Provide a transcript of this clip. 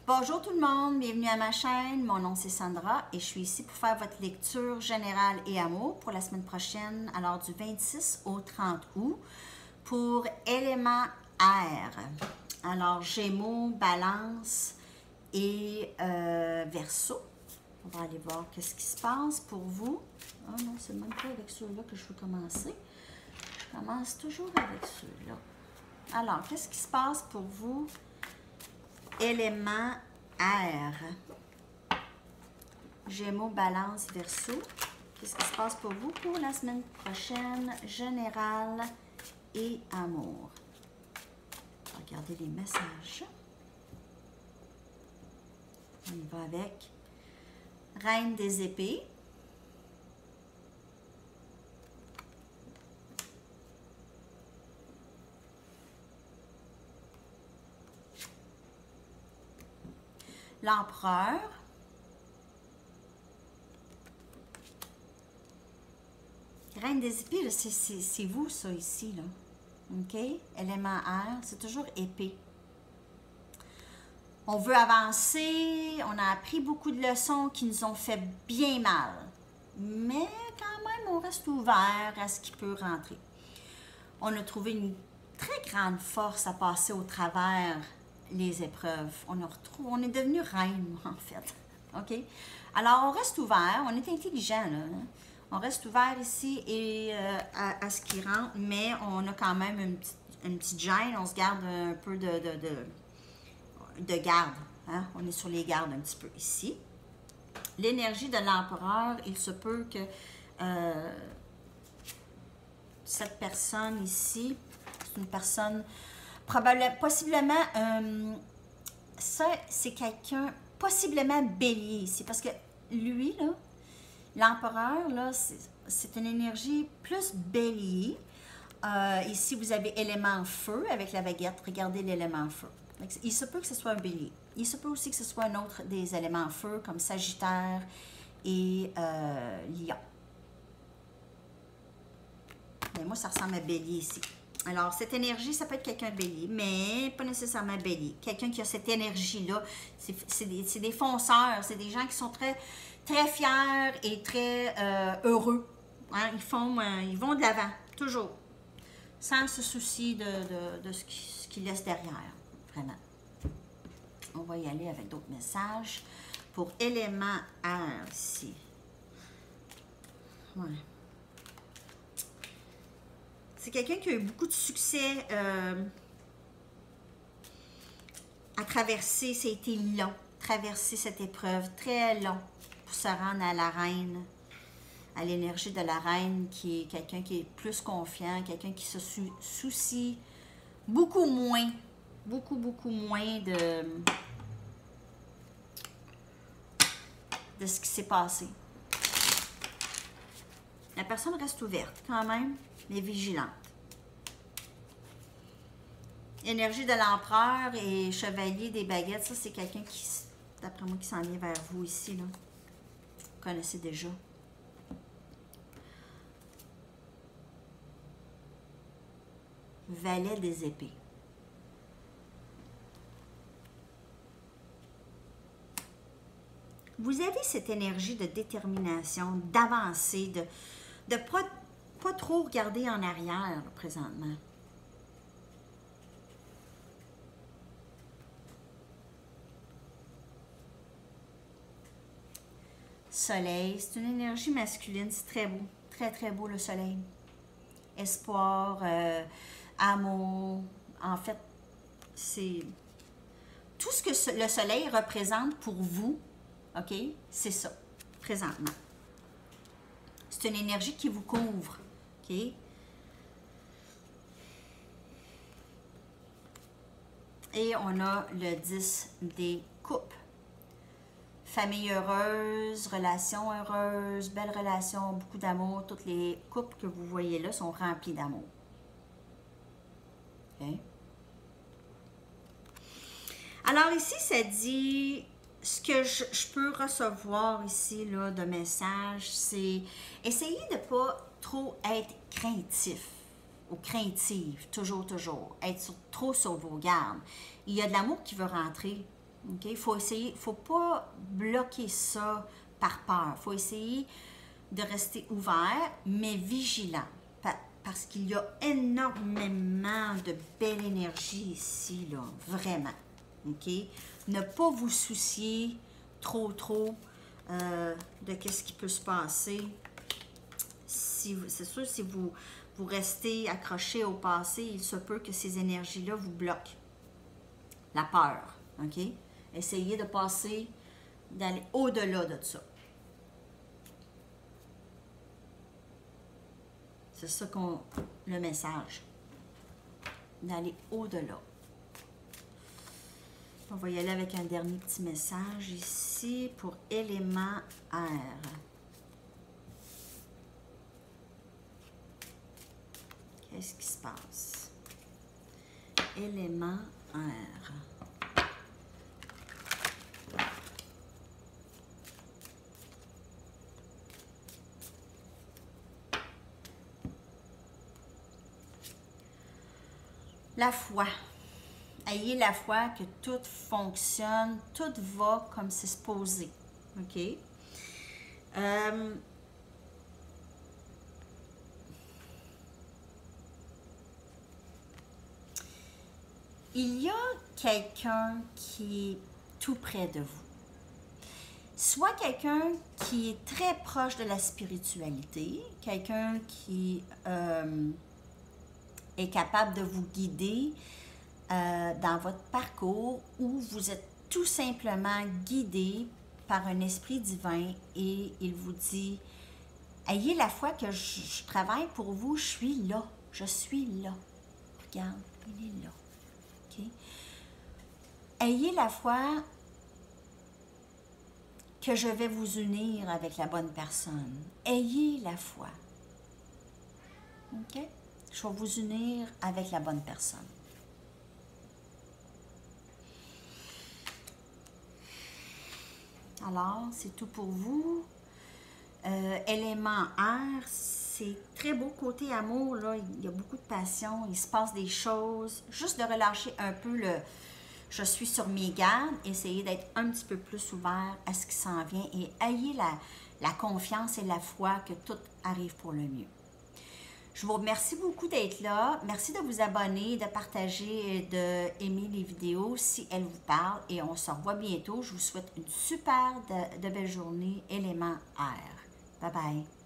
Bonjour tout le monde, bienvenue à ma chaîne. Mon nom c'est Sandra et je suis ici pour faire votre lecture générale et amour pour la semaine prochaine, alors du 26 au 30 août, pour élément air. Alors Gémeaux, Balance et Verseau. On va aller voir qu'est-ce qui se passe pour vous. Ah non, c'est même pas avec ceux-là que je veux commencer. Je commence toujours avec ceux-là. Alors, qu'est-ce qui se passe pour vous? Élément air. Gémeaux, Balance, Verseau. Qu'est-ce qui se passe pour vous pour la semaine prochaine? Général et amour. Regardez les messages. On y va avec Reine des épées. L'empereur. Reine des épées, c'est vous, ça, ici, là. OK? Élément air, c'est toujours épée. On veut avancer, on a appris beaucoup de leçons qui nous ont fait bien mal. Mais quand même, on reste ouvert à ce qui peut rentrer. On a trouvé une très grande force à passer au travers les épreuves. On est devenu reine, en fait. OK? Alors, on reste ouvert. On est intelligent, là. On reste ouvert ici et à ce qui rentre, mais on a quand même une petite gêne. On se garde un peu de garde. Hein? On est sur les gardes un petit peu ici. L'énergie de l'empereur, il se peut que cette personne ici, c'est une personne... Possiblement, ça, c'est quelqu'un, possiblement bélier ici, parce que lui, là, l'empereur, là, c'est une énergie plus bélier. Ici, vous avez élément feu avec la baguette. Regardez l'élément feu. Il se peut que ce soit un bélier. Il se peut aussi que ce soit un autre des éléments feu, comme Sagittaire et Lion. Mais moi, ça ressemble à bélier ici. Alors, cette énergie, ça peut être quelqu'un de bélier, mais pas nécessairement bélier. Quelqu'un qui a cette énergie-là, c'est des fonceurs, c'est des gens qui sont très, très fiers et très heureux. Hein? Ils vont de l'avant, toujours, sans se soucier de ce qu'ils laissent derrière, vraiment. On va y aller avec d'autres messages pour élément air ici. Ouais. C'est quelqu'un qui a eu beaucoup de succès à traverser. Ça a été long, traverser cette épreuve, très long, pour se rendre à la reine, à l'énergie de la reine, qui est quelqu'un qui est plus confiant, quelqu'un qui se soucie beaucoup moins de ce qui s'est passé. La personne reste ouverte quand même, mais vigilante. Énergie de l'empereur et chevalier des baguettes, ça c'est quelqu'un qui, d'après moi, qui s'en vient vers vous ici, là. Vous connaissez déjà. Valet des épées. Vous avez cette énergie de détermination, d'avancer, de pas trop regarder en arrière, là, présentement. Soleil, c'est une énergie masculine, c'est très beau, très très beau le soleil. Espoir, amour, en fait, c'est tout ce que le soleil représente pour vous, ok? C'est ça, présentement. C'est une énergie qui vous couvre, ok? Et on a le 10 des coupes. Famille heureuse, relation heureuse, belle relation, beaucoup d'amour. Toutes les couples que vous voyez là sont remplies d'amour. Okay. Alors ici, ça dit, ce que je peux recevoir ici là, de messages, c'est essayer de ne pas trop être craintif ou craintive, toujours, être trop sur vos gardes. Il y a de l'amour qui veut rentrer OK? Il faut essayer, faut pas bloquer ça par peur. Il faut essayer de rester ouvert, mais vigilant. Parce qu'il y a énormément de belle énergie ici, là, vraiment. OK? Ne pas vous soucier trop de qu'est-ce qui peut se passer. C'est sûr, si vous restez accroché au passé, il se peut que ces énergies-là vous bloquent. La peur, OK? Essayez de passer, d'aller au-delà de ça. C'est ça le message. D'aller au-delà. On va y aller avec un dernier petit message ici pour élément air. Qu'est-ce qui se passe? Élément air. La foi. Ayez la foi que tout fonctionne, tout va comme c'est supposé. OK? Il y a quelqu'un qui est tout près de vous. Soit quelqu'un qui est très proche de la spiritualité, quelqu'un qui est capable de vous guider dans votre parcours, ou vous êtes tout simplement guidé par un esprit divin et il vous dit, ayez la foi que je travaille pour vous, je suis là, regarde, il est là. Okay? Ayez la foi que je vais vous unir avec la bonne personne. Ayez la foi. OK? Je vais vous unir avec la bonne personne. Alors, c'est tout pour vous. Élément air, c'est très beau côté amour, là. Il y a beaucoup de passion, il se passe des choses. Juste de relâcher un peu le « je suis sur mes gardes », essayez d'être un petit peu plus ouvert à ce qui s'en vient et ayez la confiance et la foi que tout arrive pour le mieux. Je vous remercie beaucoup d'être là. Merci de vous abonner, de partager et d'aimer les vidéos si elles vous parlent. Et on se revoit bientôt. Je vous souhaite une super de belle journée. Élément air. Bye bye.